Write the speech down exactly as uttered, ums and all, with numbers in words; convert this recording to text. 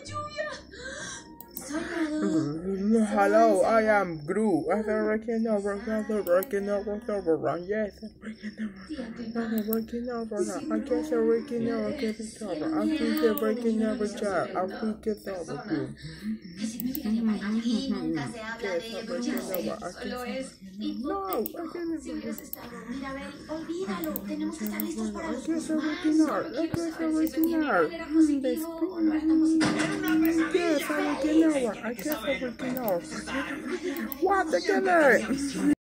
Hello, I am Gru. I am working over, working over, over. Yes, I'm working over. I guess I'm working over, getting over. I think they're working over job. I think it's over, Gru. ¿Qué significaría para ti? Nunca se habla de él, ya sé, solo es No, si hubieras estado, mira, a ver, olvídalo, tenemos que estar listos para los I guess I'm demás. working hard. I guess I'm working hard. Era positivo o no era tan positivo. Yes, I'm working over. I guess I'm working over. What the